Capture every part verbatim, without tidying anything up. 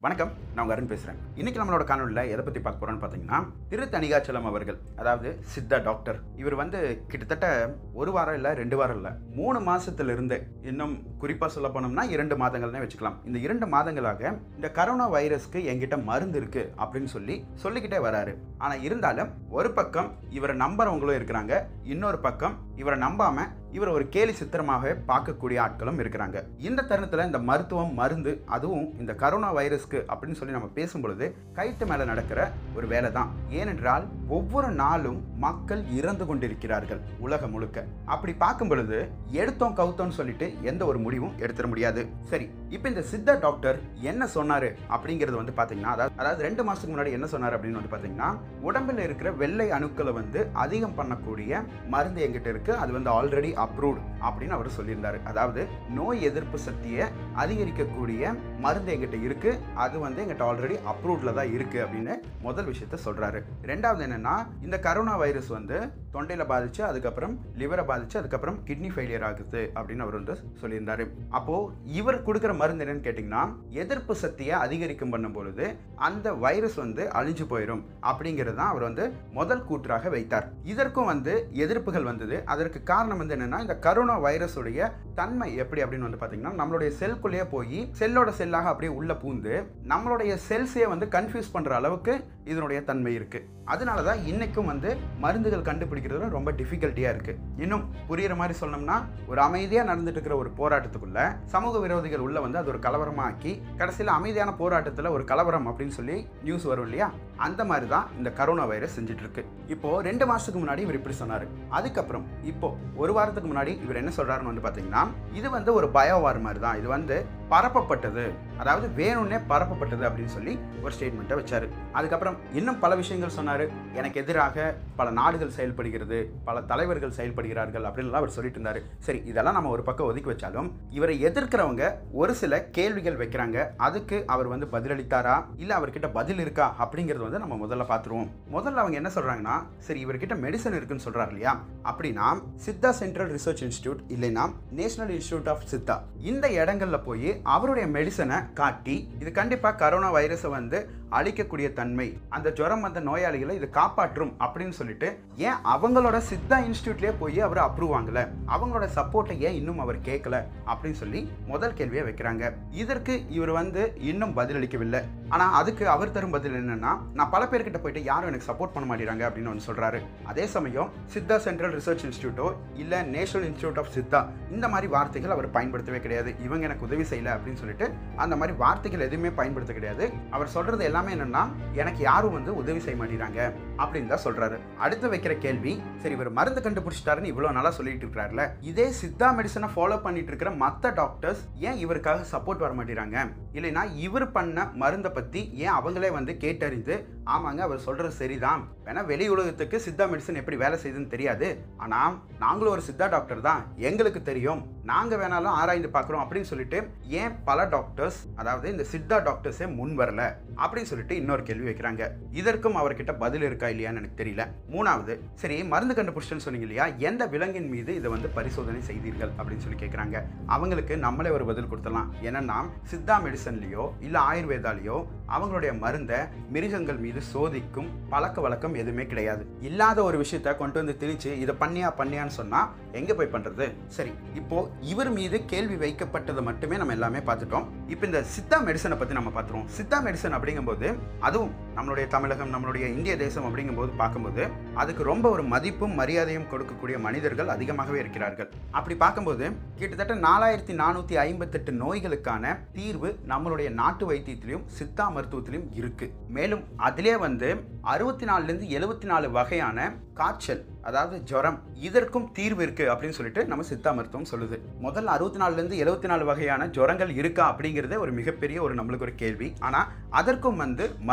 வணக்கம், நான் உங்க அருண் பேசுகிறேன். இன்றைக்கி நம்மளோட காணொலியில் எதை பற்றி பார்க்க போகிறோன்னு பார்த்தீங்கன்னா, திரு தணிகாச்சலம் அவர்கள், அதாவது சித்தா டாக்டர். இவர் வந்து கிட்டத்தட்ட ஒரு வாரம் இல்லை, ரெண்டு வாரம் இல்லை, மூணு மாதத்துலேருந்து, இன்னும் குறிப்பாக சொல்ல போனோம்னா இரண்டு மாதங்கள்னே வச்சுக்கலாம். இந்த இரண்டு மாதங்களாக இந்த கரோனா வைரஸ்க்கு என்கிட்ட மருந்து இருக்குது அப்படின்னு சொல்லி சொல்லிக்கிட்டே வராரு. ஆனால் இருந்தாலும் ஒரு பக்கம் இவரை நம்புறவங்களும் இருக்கிறாங்க, இன்னொரு பக்கம் இவரை நம்பாமல் இவர் ஒரு கேலி சித்திரமாக பார்க்கக்கூடிய ஆட்களும் இருக்கிறாங்க. இந்த தருணத்தில் இந்த மருத்துவம், மருந்து, அதுவும் இந்த கரோனா வைரஸ்க்கு அப்படின்னு சொல்லி நம்ம பேசும்பொழுது கைட்டு மேலே நடக்கிற ஒரு வேலை தான். ஏனென்றால் ஒவ்வொரு நாளும் மக்கள் இறந்து கொண்டிருக்கிறார்கள் உலகம் முழுக்க. அப்படி பார்க்கும் பொழுது எடுத்தோம் கவுத்தோன்னு சொல்லிட்டு எந்த ஒரு முடிவும் எடுத்துட முடியாது. சரி, இப்போ இந்த சித்தா டாக்டர் என்ன சொன்னாரு அப்படிங்கிறது வந்து பார்த்தீங்கன்னா, அதாவது அதாவது ரெண்டு மாசத்துக்கு முன்னாடி என்ன சொன்னார் அப்படின்னு வந்து பார்த்தீங்கன்னா, உடம்பில் இருக்கிற வெள்ளை அணுக்களை வந்து அதிகம் பண்ணக்கூடிய மருந்து எங்கிட்ட இருக்கு, அது வந்து ஆல்ரெடி அப்ரூவ்டு அப்படின்னு அவர் சொல்லியிருந்தாரு. அதாவது நோய் எதிர்ப்பு சக்தியை அதிகரிக்கக்கூடிய மருந்து எங்கிட்ட இருக்கு, அது வந்து எங்கிட்ட ஆல்ரெடி அப்ரூவ்ட்ல தான் இருக்கு அப்படின்னு முதல் விஷயத்த சொல்றாரு. ரெண்டாவது என்னன்னா, இந்த கரோனா வைரஸ் வந்து தொண்டையில பாதிச்சு, அதுக்கப்புறம் லிவரை பாதிச்சு, அதுக்கப்புறம் கிட்னி ஃபெயிலியர் ஆகுது அப்படின்னு அவர் வந்து சொல்லியிருந்தாரு. அப்போ இவர் கொடுக்குற மருந்து என்னன்னு கேட்டீங்கன்னா, எதிர்ப்பு சக்தியை அதிகரிக்கும் பண்ணும் பொழுது அந்த வைரஸ் வந்து அழிஞ்சு போயிடும் அப்படிங்கிறது தான் அவர் வந்து முதல் கூற்றாக வைத்தார். இதற்கும் வந்து எதிர்ப்புகள் வந்தது. அதற்கு காரணம் வந்து என்னன்னா, இந்த கரோனா வைரஸுடைய தன்மை எப்படி அப்படின்னு வந்து பார்த்தீங்கன்னா, நம்மளுடைய செல்குள்ளேயே போய் செல்லோட செல்லாக அப்படியே உள்ள பூந்து நம்மளுடைய செல்ஸே வந்து கன்ஃபியூஸ் பண்ற அளவுக்கு இதனுடைய தன்மை இருக்கு. அதனால தான் இன்னைக்கும் வந்து மருந்துகள் கண்டுபிடிக்கிறது ரொம்ப டிஃபிகல்ட்டியா இருக்கு. இன்னும் புரியுற மாதிரி சொல்லணும்னா, ஒரு அமைதியா நடந்துட்டு இருக்கிற ஒரு போராட்டத்துக்குள்ள சமூக விரோதிகள் உள்ள வந்து அது ஒரு கலவரமாக்கி கடைசியில் அமைதியான போராட்டத்தில் ஒரு கலவரம் அப்படின்னு சொல்லி நியூஸ் வரும் இல்லையா, அந்த மாதிரி தான் இந்த கரோனா வைரஸ் செஞ்சுட்டு இருக்கு. இப்போ ரெண்டு மாசத்துக்கு முன்னாடி இவர் இப்படி சொன்னாரு. அதுக்கப்புறம் இப்போ ஒரு வாரத்துக்கு முன்னாடி இவர் என்ன சொல்றாருன்னு வந்து பாத்தீங்கன்னா, இது வந்து ஒரு பயோவார் மாதிரி தான், இது வந்து பரப்பப்பட்டது, அதாவது வேணும்னே பரப்பப்பட்டது அப்படின்னு சொல்லி ஒரு ஸ்டேட்மெண்ட்டை வச்சாரு. அதுக்கப்புறம் இன்னும் பல விஷயங்கள் சொன்னாரு. எனக்கு எதிராக பல நாடுகள் செயல்படுகிறது, பல தலைவர்கள் செயல்படுகிறார்கள் அப்படின்லாம் அவர் சொல்லிட்டு இருந்தாரு. சரி, இதெல்லாம் நம்ம ஒரு பக்கம் ஒதுக்கி வச்சாலும் இவரை எதிர்க்கிறவங்க ஒரு சில கேள்விகள் வைக்கிறாங்க. அதுக்கு அவர் வந்து பதிலளித்தாரா, இல்ல அவர்கிட்ட பதில் இருக்கா அப்படிங்கிறது வந்து நம்ம முதல்ல பார்த்துருவோம். முதல்ல அவங்க என்ன சொல்றாங்கன்னா, சரி இவர்கிட்ட மெடிசன் இருக்குன்னு சொல்றாரு இல்லையா, அப்படின்னா சித்தா சென்ட்ரல் ரிசர்ச் இன்ஸ்டிடியூட் இல்லைன்னா நேஷனல் இன்ஸ்டிடியூட் ஆஃப் சித்தா, இந்த இடங்கள்ல போய் அவருடைய மெடிசனை காட்டி இது கண்டிப்பா கரோனா வைரஸை வந்து அழிக்கக்கூடிய தன்மை, அந்த ஜுரம் வந்த நோயாளிகளை இது காப்பாற்றும் அப்படின்னு சொல்லிட்டு ஏன் அவங்களோட சித்தா இன்ஸ்டிடியூட்லயே போய் அவர் அப்ரூவ் வாங்கல, அவங்களோட சப்போர்ட்டை ஏன் இன்னும் அவர் கேட்கல அப்படின்னு சொல்லி முதல் கேள்வியை வைக்கிறாங்க. இதற்கு இவர் வந்து இன்னும் பதிலளிக்கவில்லை. ஆனா அதுக்கு அவர் தரும் பதில் என்னன்னா, நான் பல பேர்கிட்ட போயிட்டு யாரும் எனக்கு சப்போர்ட் பண்ண மாட்டேறாங்க அப்படின்னு வந்து சொல்றாரு. அதே சமயம் சித்தா சென்ட்ரல் ரிசர்ச் இன்ஸ்டிடியூட்டோ இல்ல நேஷனல் இன்ஸ்டிடியூட் ஆஃப் சித்தா இந்த மாதிரி வார்த்தைகள் அவர் பயன்படுத்தவே கிடையாது. இவங்க எனக்கு உதவி செய்யல அப்படின்னு சொல்லிட்டு அந்த மாதிரி வார்த்தைகள் எதுவுமே பயன்படுத்த கிடையாது. அவர் சொல்றது எல்லாமே என்னன்னா, எனக்கு யாரும் வந்து உதவி செய்ய மாட்டேறாங்க அப்படின்னு தான் சொல்றாரு. அடுத்து வைக்கிற கேள்வி, சரி இவர் மருந்து கண்டுபிடிச்சிட்டாருன்னு இவ்வளவு நாளா சொல்லிட்டு இருக்காருல்ல, இதே சித்தா மெடிசனை ஃபாலோ பண்ணிட்டு இருக்கிற மற்ற டாக்டர்ஸ் ஏன் இவருக்காக சப்போர்ட் வர மாட்டேறாங்க, இல்லைன்னா இவர் பண்ண மருந்தை பத்தி ஏன் அவங்களே வந்து கேட்டறிந்து ஆமாங்க அவர் சொல்றது சரிதான், வேணா வெளி உலகத்துக்கு சித்தா மெடிசன் எப்படி வேலை செய்யுதுன்னு தெரியாது, ஆனா நாங்களும் ஒரு சித்தா டாக்டர் தான், எங்களுக்கு தெரியும், நாங்க வேணாலும் ஆராய்ந்து பார்க்குறோம் அப்படின்னு சொல்லிட்டு ஏன் பல டாக்டர்ஸ், அதாவது இந்த சித்தா டாக்டர்ஸே முன் வரல அப்படின்னு சொல்லிட்டு இன்னொரு கேள்வி வைக்கிறாங்க. இதற்கும் அவர்கிட்ட பதில் இருக்கா இல்லையான்னு எனக்கு தெரியல. மூணாவது, சரி மருந்து கண்டுபிடிச்சுன்னு சொன்னீங்க இல்லையா, எந்த விலங்கின் மீது இதை வந்து பரிசோதனை செய்தீர்கள் அப்படின்னு சொல்லி கேட்குறாங்க. அவங்களுக்கு நம்மளே ஒரு பதில் கொடுத்துடலாம். ஏன்னா சித்தா மெடிசன்லையோ இல்ல ஆயுர்வேதாலேயோ அவங்களுடைய மருந்தை மிருகங்கள் மீது சோதிக்கும் பழக்க வழக்கம் எதுவுமே கிடையாது. இல்லாத ஒரு விஷயத்த கொண்டு வந்து திணிச்சு இதை பண்ணியா பண்ணியான்னு சொன்னா எங்க போய் பண்றது. சரி, இப்போ இவர் மீது கேள்வி வைக்கப்பட்டதை மட்டுமே நம்ம எல்லாமே பார்த்துட்டோம். இப்போ இந்த சித்தா மெடிசனை பத்தி நம்ம பார்த்துருவோம். சித்தா மெடிசன் அப்படிங்கும்போது, அதுவும் நம்மளுடைய தமிழகம், நம்மளுடைய இந்திய தேசம் அப்படிங்கும்போது பார்க்கும்போது அதுக்கு ரொம்ப ஒரு மதிப்பும் மரியாதையும் கொடுக்கக்கூடிய மனிதர்கள் அதிகமாகவே இருக்கிறார்கள். அப்படி பார்க்கும்போது கிட்டத்தட்ட நாலாயிரத்தி நானூத்தி ஐம்பத்தி எட்டு நோய்களுக்கான தீர்வு நம்மளுடைய நாட்டு வைத்தியத்திலையும் சித்தா மருத்துவத்திலையும் இருக்கு. மேலும் அதிலே வந்து அறுபத்தி நாலுல இருந்து எழுபத்தி நாலு வகையான காய்ச்சல், அதாவது ஜுரம், இதற்கும் தீர்வு இருக்கு அப்படின்னு சொல்லிட்டு நம்ம சித்தா மருத்துவம் சொல்லுது. முதல்ல அறுபத்தி நாலுல இருந்து எழுபத்தி நாலு வகையான ஜுரங்கள் இருக்கா அப்படிங்கிறதே ஒரு மிகப்பெரிய ஒரு நம்மளுக்கு ஒரு கேள்வி. ஆனா அதற்கும் வந்து மருந்து இருக்கு,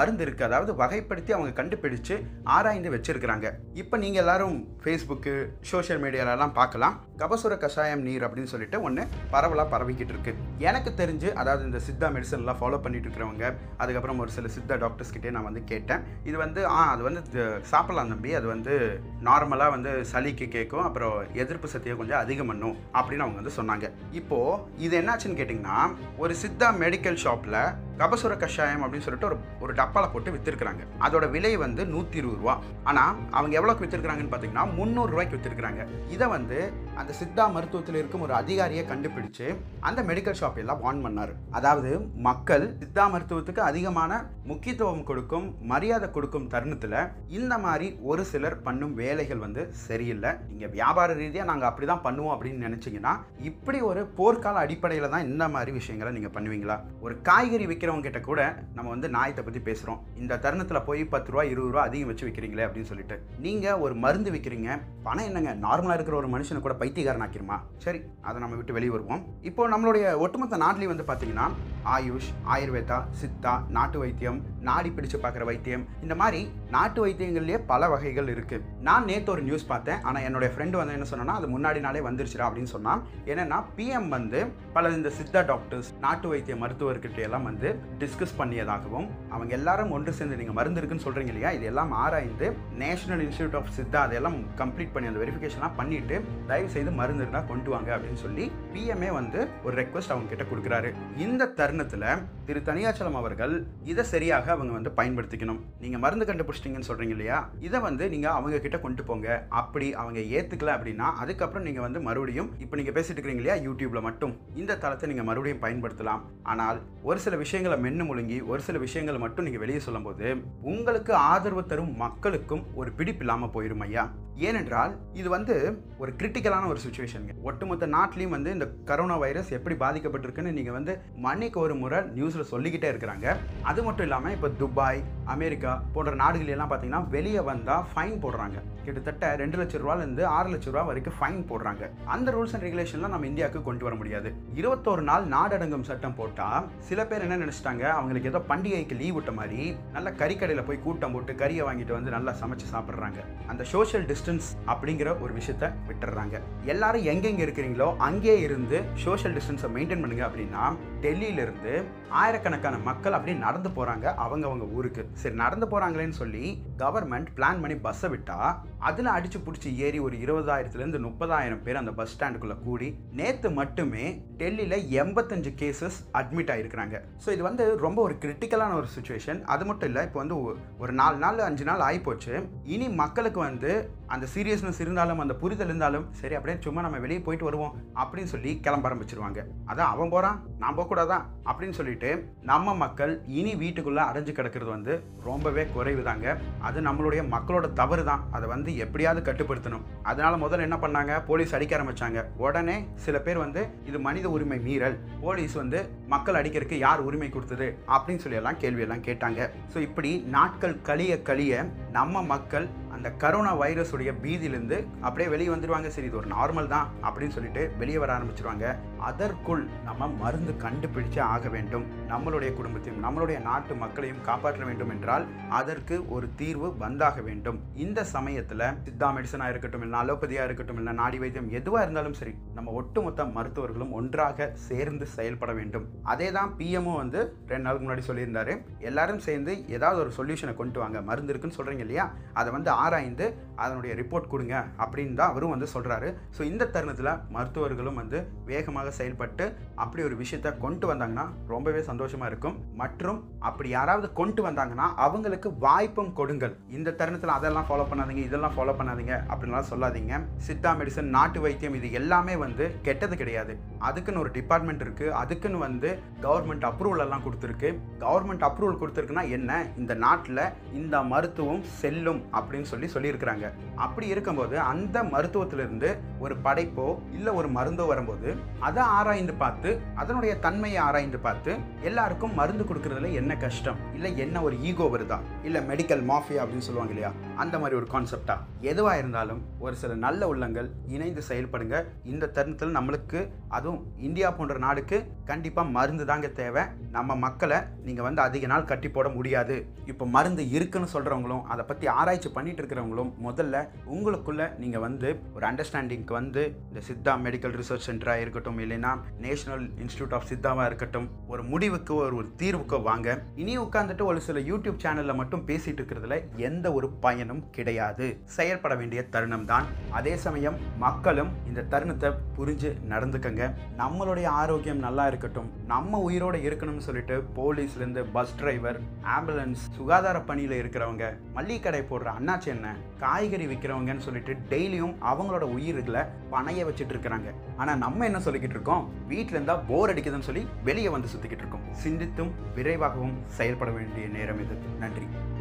அதாவது வகைப்படுத்தி அவங்க கண்டுபிடிச்சு ஆராய்ந்து வச்சிருக்கிறாங்க. இப்போ நீங்கள் எல்லாரும் ஃபேஸ்புக்கு சோஷியல் மீடியாலெலாம் பார்க்கலாம், கபசுர கஷாயம் நீர் அப்படின்னு சொல்லிட்டு ஒன்று பரவலாக பரவிக்கிட்டு இருக்கு. எனக்கு தெரிஞ்சு அதாவது இந்த சித்தா மெடிசன்லாம் ஃபாலோ பண்ணிட்டு இருக்கிறவங்க, அதுக்கப்புறம் ஒரு சில சித்தா டாக்டர்ஸ் கிட்டே நான் வந்து கேட்டேன். இது வந்து ஆ அது வந்து சாப்பிடலாம் தம்பி, அது வந்து நார்மலாக வந்து சளிக்கு கேட்கும், அப்புறம் எதிர்ப்பு சக்தியை கொஞ்சம் அதிகம் பண்ணும் அப்படின்னு அவங்க வந்து சொன்னாங்க. இப்போது இது என்னாச்சுன்னு கேட்டிங்கன்னா, ஒரு சித்தா மெடிக்கல் ஷாப்பில் கபசுர கஷாயம் அப்படின்னு சொல்லிட்டு ஒரு ஒரு டப்பாவில் போட்டு விற்றுருக்குறாங்க. அதோட விலை வந்து நூற்றி இருபது ரூபா. ஆனால் அவங்க எவ்வளோக்கு விற்றுருக்குறாங்கன்னு பார்த்தீங்கன்னா முந்நூறு ரூபாய்க்கு விற்றுருக்குறாங்க. இதை வந்து அந்த சித்தா மருத்துவத்தில் இருக்கும் ஒரு அதிகாரியை கண்டுபிடிச்சு அந்த மெடிக்கல் ஷாப் எல்லாம் வார்ன் பண்ணார். அதாவது மக்கள் சித்தா மருத்துவத்துக்கு அதிகமான முக்கியத்துவம் கொடுக்கும், மரியாதை கொடுக்கும் தருணத்தில் இந்த மாதிரி ஒரு சிலர் பண்ணும் வேலைகள் வந்து சரியில்லை. நீங்கள் வியாபார ரீதியாக நாங்கள் அப்படி தான் பண்ணுவோம் அப்படின்னு நினச்சிங்கன்னா இப்படி ஒரு போர்க்கால அடிப்படையில் தான் இந்த மாதிரி விஷயங்களை நீங்கள் பண்ணுவீங்களா? ஒரு காய்கறி விற்கிறவங்க கிட்ட கூட நம்ம வந்து நாயத்தை பற்றி பேசுகிறோம். இந்த தருணத்தில் போய் பத்து ரூபா இருபது ரூபா அதிகம் வச்சு விற்கிறீங்களே அப்படின்னு சொல்லிட்டு. நீங்கள் ஒரு மருந்து விற்கிறீங்க, பணம் என்னங்க நார்மலாக இருக்கிற ஒரு மனுஷனை கூட பைத்தியக்காரன் ஆக்கிருமா? சரி, அதை நம்ம விட்டு வெளியே வருவோம். இப்போ நம்மளுடைய ஒட்டுமொத்த நாட்டிலையும் வந்து பார்த்தீங்கன்னா ஆயுஷ், ஆயுர்வேதா, சித்தா, நாட்டு வைத்தியம், நாடி பிடிச்சு பார்க்குற வைத்தியம், இந்த மாதிரி நாட்டு வைத்தியங்கள்லேயே பல வகைகள் இருக்குது. நான் நேற்று ஒரு நியூஸ் பார்த்தேன், ஆனால் என்னுடைய ஃப்ரெண்டு வந்து என்ன சொன்னா, அது முன்னாடி நாளே வந்துருச்சுடா அப்படின்னு சொன்னான். என்னன்னா பிஎம் வந்து பல இந்த சித்தா டாக்டர்ஸ், நாட்டு வைத்திய மருத்துவர்கிட்ட எல்லாம் வந்து டிஸ்கஸ் பண்ணியதாகவும், அவங்க எல்லாரும் ஒன்று சேர்ந்து நீங்கள் மருந்து இருக்குன்னு சொல்கிறீங்க இல்லையா, இது எல்லாம் ஆராய்ந்து நேஷனல் இன்ஸ்டியூட் ஆஃப் சித்தா அதெல்லாம் கம்ப்ளீட் பண்ணி அந்த வெரிஃபிகேஷன்லாம் பண்ணிட்டு தயவு செய்து மருந்து இருந்தால் கொண்டு வாங்க அப்படின்னு சொல்லி பிஎம்ஏ வந்து ஒரு ரெக்வஸ்ட் அவங்க கிட்ட கொடுக்குறாரு. இந்த தருணத்தில் திரு தனியாச்சலம் அவர்கள் இதை சரியாக அவங்க வந்து பயன்படுத்திக்கணும். நீங்கள் மருந்து கண்டுபிடிச்சிட்டிங்கன்னு சொல்கிறீங்க இல்லையா, இதை வந்து நீங்கள் அவங்க கிட்ட கொண்டு போங்க. அப்படி அவங்க ஏற்றுக்கல அப்படின்னா அதுக்கப்புறம் நீங்கள் வந்து மறுபடியும் இப்போ நீங்கள் பேசிட்டு இருக்கிறீங்க இல்லையா யூடியூப்ல மட்டும், இந்த தளத்தை நீங்கள் மறுபடியும் பயன்படுத்தலாம். ஆனால் ஒரு சில விஷயங்களை மென்னு முழுங்கி ஒரு சில விஷயங்களை மட்டும் நீங்கள் வெளியே சொல்லும்போது உங்களுக்கு ஆதரவு தரும் மக்களுக்கும் ஒரு பிடிப்பு இல்லாமல் போயிடும் ஐயா. ஏனென்றால் இது வந்து ஒரு கிரிட்டிக்கலான ஒரு சுச்சுவேஷனுங்க. ஒட்டுமொத்த நாட்டிலையும் வந்து இந்த கரோனா வைரஸ் எப்படி பாதிக்கப்பட்டிருக்குன்னு நீங்கள் வந்து மணிக்கு ஒரு முறை நியூஸில் சொல்லிக்கிட்டே இருக்கிறாங்க. அது மட்டும் இல்லாமல் இப்போ துபாய், அமெரிக்கா போன்ற நாடுகள் எல்லாம் பார்த்தீங்கன்னா வெளியே வந்தால் ஃபைன் போடுறாங்க. கிட்டத்தட்ட ரெண்டு லட்சம் ரூபாயிலிருந்து ஆறு லட்சம் ரூபா வரைக்கும் ஃபைன் போடுறாங்க. அந்த ரூல்ஸ் அண்ட் ரெகுலேஷன்லாம் நம்ம இந்தியாவுக்கு கொண்டு வர முடியாது. இருபத்தோரு நாள் நாடடங்கும் சட்டம் போட்டால் சில பேர் என்ன நினைச்சிட்டாங்க, அவங்களுக்கு ஏதோ பண்டிகைக்கு லீவ் விட்ட மாதிரி நல்ல கறிக்கடையில் போய் கூட்டம் போட்டு கறியை வாங்கிட்டு வந்து நல்லா சமைச்சு சாப்பிட்றாங்க. அந்த சோஷியல் டிஸ்டன்ஸ் அப்படிங்கிற ஒரு விஷயத்தை விட்டுறாங்க. எல்லாரும் எங்கெங்க இருக்கிறீங்களோ அங்கே இருந்து சோஷியல் டிஸ்டன்ஸை மெயின்டைன் பண்ணுங்க அப்படின்னா டெல்லியிலிருந்து ஆயிரக்கணக்கான மக்கள் அப்படியே நடந்து போறாங்க அவங்க அவங்க ஊருக்கு. சரி, நடந்து போறாங்களேன்னு சொல்லி கவர்மெண்ட் பிளான் பண்ணி பஸ்ஸை விட்டா அதில் அடிச்சு பிடிச்சி ஏறி ஒரு இருபதாயிரத்துலேருந்து முப்பதாயிரம் பேர் அந்த பஸ் ஸ்டாண்டுக்குள்ள கூடி நேற்று மட்டுமே டெல்லியில் எண்பத்தஞ்சு கேசஸ் அட்மிட் ஆகிருக்கிறாங்க. ஸோ இது வந்து ரொம்ப ஒரு கிரிட்டிக்கலான ஒரு சுச்சுவேஷன். அது மட்டும் இல்லை, இப்போ வந்து ஒரு நாலு நாள் அஞ்சு நாள் ஆகிப்போச்சு. இனி மக்களுக்கு வந்து அந்த சீரியஸ்னஸ் இருந்தாலும் அந்த புரிதல் இருந்தாலும் சரி அப்படியே சும்மா நம்ம வெளியே போயிட்டு வருவோம் அப்படின்னு சொல்லி கிளம்ப ஆரம்பிச்சிருவாங்க. அதான் அவன் போகிறான் நான் போகக்கூடாதான் அப்படின்னு சொல்லிட்டு நம்ம மக்கள் இனி வீட்டுக்குள்ளே அடைஞ்சு கிடக்கிறது வந்து ரொம்பவே குறைவு தாங்க. அது நம்மளுடைய மக்களோட தவறு தான். அதை வந்து எப்படியாவது கட்டுப்படுத்தணும். அதனால முதல்ல என்ன பண்ணாங்க, போலீஸ் அடிக்க ஆரம்பிச்சாங்க. உடனே சில பேர் வந்து இது மனித உரிமை மீறல், போலீஸ் வந்து மக்கள் அடிக்கிறதுக்கு யார் உரிமை கொடுத்தது அப்படின்னு சொல்லி எல்லாம் கேள்வி எல்லாம் கேட்டாங்க. ஸோ இப்படி நாட்கள் கழிய கழிய நம்ம மக்கள் அந்த கரோனா வைரஸுடைய பீதியிலிருந்து அப்படியே வெளியே வந்துடுவாங்க. சரி, இது ஒரு நார்மல் தான் அப்படின்னு சொல்லிட்டு வெளியே வர ஆரம்பிச்சிருவாங்க. அதற்குள் நம்ம மருந்து கண்டுபிடிச்சே ஆக வேண்டும். நம்மளுடைய குடும்பத்தையும் நம்மளுடைய நாட்டு மக்களையும் காப்பாற்ற வேண்டும் என்றால் அதற்கு ஒரு தீர்வு வந்தாக வேண்டும். இந்த சமயத்தில் சித்தா மெடிசனாக இருக்கட்டும், இல்லை அலோபதியாக இருக்கட்டும், இல்லை நாடி வைத்தியம் எதுவாக இருந்தாலும் சரி, நம்ம ஒட்டுமொத்த மருத்துவர்களும் ஒன்றாக சேர்ந்து செயல்பட வேண்டும். அதே தான் பிஎம்ஓ வந்து ரெண்டு நாளுக்கு முன்னாடி சொல்லியிருந்தாரு. எல்லாரும் சேர்ந்து ஏதாவது ஒரு சொல்யூஷனை கொண்டு வாங்க. மருந்து இருக்குன்னு சொல்கிறீங்க இல்லையா, அதை வந்து ஆராய்ந்து அதனுடைய ரிப்போர்ட் கொடுங்க அப்படின்னு தான் அவரும் வந்து சொல்கிறாரு. ஸோ இந்த தருணத்தில் மருத்துவர்களும் வந்து வேகமாக செயல்பட்டு அப்படி ஒரு விஷயத்தை கொண்டு வந்தாங்கன்னா ரொம்பவே சந்தோஷமாக இருக்கும். மற்றும் அப்படி யாராவது கொண்டு வந்தாங்கன்னா அவங்களுக்கு வாய்ப்பும் கொடுங்கள். இந்த தருணத்தில் அதெல்லாம் ஃபாலோ பண்ணாதீங்க, இதெல்லாம் ஃபாலோ பண்ணாதீங்க அப்படின்லாம் சொல்லாதீங்க. சித்தா மெடிசன், நாட்டு வைத்தியம் இது எல்லாமே வந்து கெட்டது கிடையாது. அதுக்குன்னு ஒரு டிபார்ட்மெண்ட் இருக்குது. அதுக்குன்னு வந்து கவர்மெண்ட் அப்ரூவல் எல்லாம் கொடுத்துருக்கு. கவர்மெண்ட் அப்ரூவல் கொடுத்துருக்குன்னா என்ன, இந்த நாட்டில் இந்த மருத்துவம் செல்லும் அப்படின்னு சொல்லி சொல்லியிருக்கிறாங்க. அப்படி இருக்கும்போது அந்த மருத்துவத்திலிருந்து ஒரு படைப்போ இல்லை ஒரு மருந்தோ வரும்போது அதை ஆராய்ந்து பார்த்து அதனுடைய தன்மையை ஆராய்ந்து பார்த்து எல்லாருக்கும் மருந்து கொடுக்கறதுல என்ன கஷ்டம், இல்லை என்ன ஒரு ஈகோ வருதா, இல்லை மெடிக்கல் மாஃபியா அப்படின்னு சொல்லுவாங்க இல்லையா, அந்த மாதிரி ஒரு கான்செப்டா எதுவாக இருந்தாலும் ஒரு சில நல்ல உள்ளங்கள் இணைந்து செயல்படுங்க. இந்த தருணத்தில் நம்மளுக்கு அதுவும் இந்தியா போன்ற நாடுக்கு கண்டிப்பாக மருந்து தாங்க தேவை. நம்ம மக்களை நீங்கள் வந்து அதிக நாள் கட்டி போட முடியாது. இப்போ மருந்து இருக்குன்னு சொல்கிறவங்களும் அதை பற்றி ஆராய்ச்சி பண்ணிட்டு இருக்கிறவங்களும் முதல்ல உங்களுக்குள்ள நீங்கள் வந்து ஒரு அண்டர்ஸ்டாண்டிங்க்கு வந்து இந்த சித்தா மெடிக்கல் ரிசர்ச் சென்டராக இருக்கட்டும், இல்லைன்னா நேஷனல் இன்ஸ்டியூட் ஆஃப் சித்தாவாக இருக்கட்டும், ஒரு முடிவுக்கு ஒரு ஒரு தீர்வுக்கு வாங்க. இனி உட்காந்துட்டு ஒரு சில யூடியூப் சேனலில் மட்டும் பேசிட்டு இருக்கிறதுல எந்த ஒரு பயனும் கிடையாது. செயல்பட வேண்டிய தருணம் தான். அதே சமயம் மக்களும் இந்த தருணத்தை புரிஞ்சு நடந்துக்கங்க. நம்மளுடைய ஆரோக்கியம் நல்லா இருக்கட்டும், நம்ம உயிரோட இருக்கணும்னு சொல்லிட்டு போலீஸ்லேருந்து பஸ் டிரைவர், ஆம்புலன்ஸ், சுகாதார பணியில் இருக்கிறவங்க, மல்லிகை கடை போடுற அண்ணாச்சி என்ன, காய்கறி விற்கிறவங்கன்னு சொல்லிட்டு டெய்லியும் அவங்களோட உயிர்களை பணைய வச்சுட்டு இருக்கிறாங்க. ஆனால் நம்ம என்ன சொல்லிக்கிட்டு இருக்கோம்? வீட்டில் இருந்தால் போர் அடிக்குதுன்னு சொல்லி வெளியே வந்து சுற்றிக்கிட்டு இருக்கோம். சிந்தித்தும் விரைவாகவும் செயல்பட வேண்டிய நேரம் இது. நன்றி.